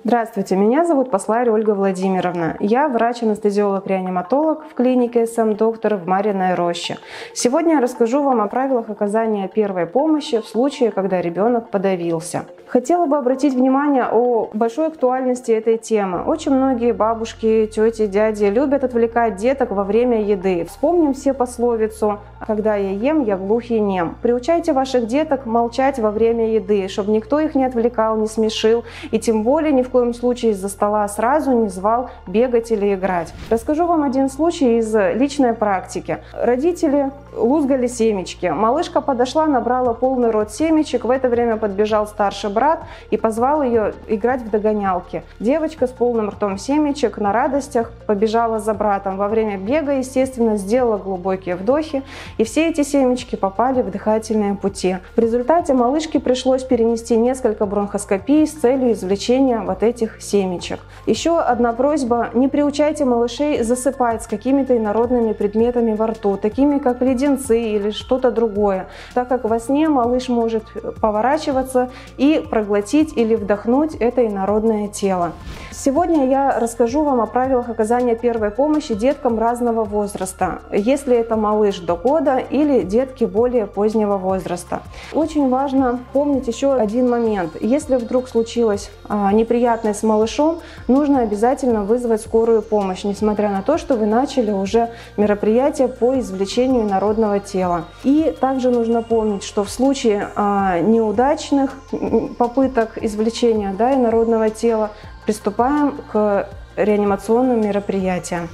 Здравствуйте, меня зовут Посларь Ольга Владимировна. Я врач-анестезиолог-реаниматолог в клинике СМ-доктор в Марьиной Роще. Сегодня я расскажу вам о правилах оказания первой помощи в случае, когда ребенок подавился. Хотела бы обратить внимание о большой актуальности этой темы. Очень многие бабушки, тети, дяди любят отвлекать деток во время еды. Вспомним все пословицу «Когда я ем, я глух и нем». Приучайте ваших деток молчать во время еды, чтобы никто их не отвлекал, не смешил и тем более ни в коем случае из-за стола сразу не звал бегать или играть. Расскажу вам один случай из личной практики. Родители лузгали семечки. Малышка подошла, набрала полный рот семечек. В это время подбежал старший брат и позвал ее играть в догонялки. Девочка с полным ртом семечек на радостях побежала за братом. Во время бега, естественно, сделала глубокие вдохи, и все эти семечки попали в дыхательные пути. В результате малышке пришлось перенести несколько бронхоскопий с целью извлечения вот этих семечек. Еще одна просьба: не приучайте малышей засыпать с какими-то инородными предметами во рту, такими как леденцы или что-то другое, так как во сне малыш может поворачиваться и проглотить или вдохнуть это инородное тело. Сегодня я расскажу вам о правилах оказания первой помощи деткам разного возраста, если это малыш до года или детки более позднего возраста. Очень важно помнить еще один момент. Если вдруг случилось неприятное с малышом, нужно обязательно вызвать скорую помощь, несмотря на то, что вы начали уже мероприятие по извлечению инородного тела. И также нужно помнить, что в случае неудачных попыток извлечения инородного тела приступаем к реанимационным мероприятиям.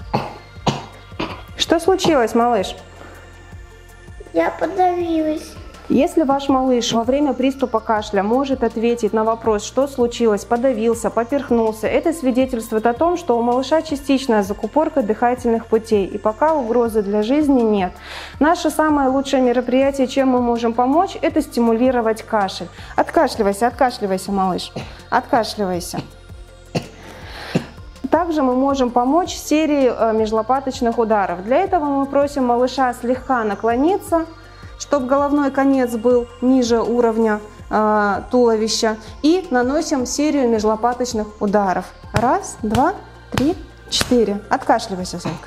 Что случилось, малыш? Я подавилась. Если ваш малыш во время приступа кашля может ответить на вопрос, что случилось, подавился, поперхнулся, это свидетельствует о том, что у малыша частичная закупорка дыхательных путей, и пока угрозы для жизни нет. Наше самое лучшее мероприятие, чем мы можем помочь, это стимулировать кашель. Откашливайся, откашливайся, малыш, откашливайся. Также мы можем помочь серией межлопаточных ударов. Для этого мы просим малыша слегка наклониться, чтобы головной конец был ниже уровня туловища, и наносим серию межлопаточных ударов. Раз, два, три, четыре. Откашливайся, зайка.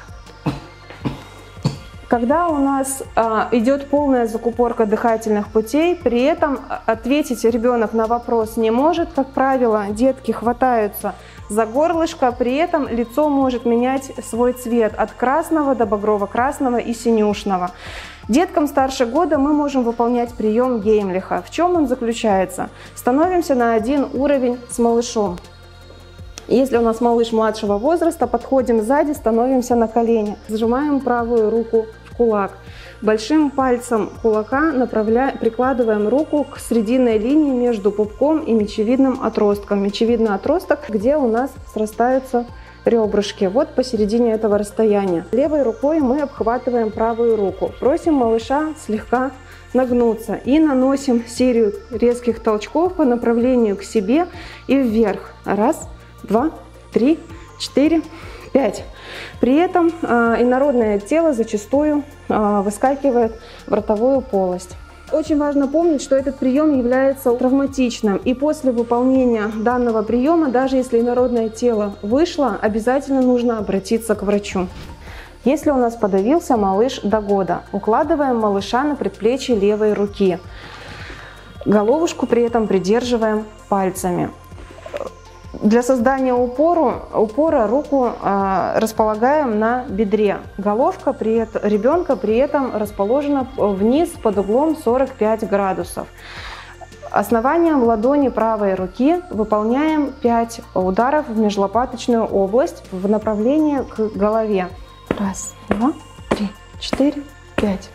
Когда у нас идет полная закупорка дыхательных путей, при этом ответить ребенок на вопрос не может. Как правило, детки хватаются за горлышко, при этом лицо может менять свой цвет от красного до багрово-красного и синюшного. Деткам старше года мы можем выполнять прием Геймлиха. В чем он заключается? Становимся на один уровень с малышом. Если у нас малыш младшего возраста, подходим сзади, становимся на колени. Сжимаем правую руку в кулак. Большим пальцем кулака прикладываем руку к срединной линии между пупком и мечевидным отростком. Мечевидный отросток, где у нас срастаются ребрышки, вот посередине этого расстояния. Левой рукой мы обхватываем правую руку. Просим малыша слегка нагнуться и наносим серию резких толчков по направлению к себе и вверх. Раз, два, три, четыре, пять. При этом инородное тело зачастую выскакивает в ротовую полость. Очень важно помнить, что этот прием является травматичным, и после выполнения данного приема, даже если инородное тело вышло, обязательно нужно обратиться к врачу. Если у нас подавился малыш до года, укладываем малыша на предплечье левой руки. Головушку при этом придерживаем пальцами. Для создания упора руку располагаем на бедре. Головка ребенка при этом расположена вниз под углом 45 градусов. Основанием ладони правой руки выполняем 5 ударов в межлопаточную область в направлении к голове. Раз, два, три, четыре, пять.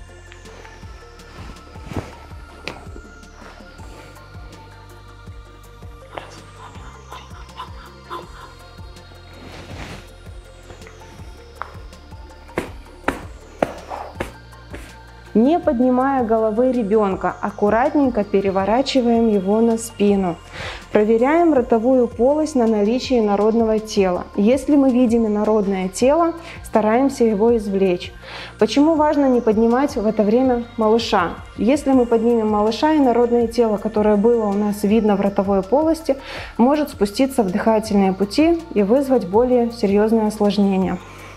Не поднимая головы ребенка, аккуратненько переворачиваем его на спину. Проверяем ротовую полость на наличие инородного тела. Если мы видим инородное тело, стараемся его извлечь. Почему важно не поднимать в это время малыша? Если мы поднимем малыша, инородное тело, которое было у нас видно в ротовой полости, может спуститься в дыхательные пути и вызвать более серьезные осложнения.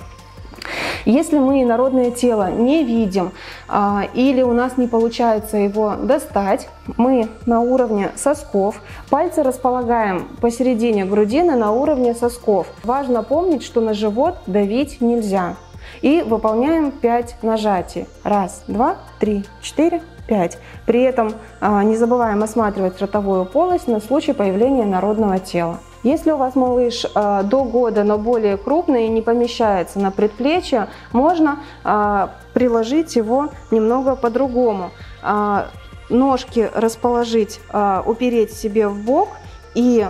Если мы инородное тело не видим или у нас не получается его достать, мы на уровне сосков пальцы располагаем посередине грудины на уровне сосков. Важно помнить, что на живот давить нельзя. И выполняем 5 нажатий. 1, 2, 3, 4, 5. При этом не забываем осматривать ротовую полость на случай появления инородного тела. Если у вас малыш до года, но более крупный и не помещается на предплечье, можно приложить его немного по-другому. Ножки расположить, упереть себе в бок, и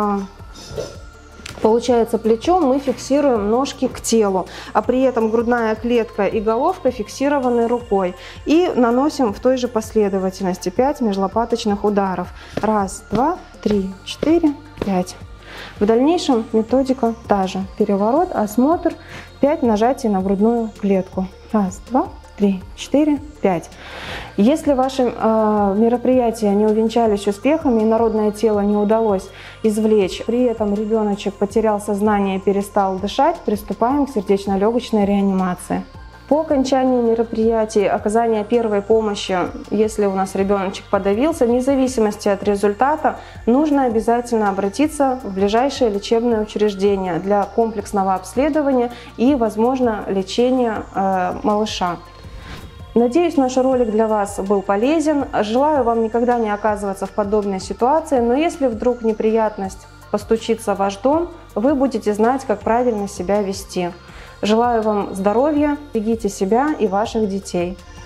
получается, плечом мы фиксируем ножки к телу, а при этом грудная клетка и головка фиксированы рукой. И наносим в той же последовательности 5 межлопаточных ударов. 1, 2, 3, 4, 5. В дальнейшем методика та же. Переворот, осмотр, 5 нажатий на грудную клетку. 1, 2, 3, 4, 5. Если ваши мероприятия не увенчались успехами, инородное тело не удалось извлечь, при этом ребеночек потерял сознание и перестал дышать, приступаем к сердечно-легочной реанимации. По окончании мероприятий оказания первой помощи, если у нас ребеночек подавился, вне зависимости от результата, нужно обязательно обратиться в ближайшее лечебное учреждение для комплексного обследования и, возможно, лечения малыша. Надеюсь, наш ролик для вас был полезен. Желаю вам никогда не оказываться в подобной ситуации, но если вдруг неприятность постучится в ваш дом, вы будете знать, как правильно себя вести. Желаю вам здоровья, берегите себя и ваших детей.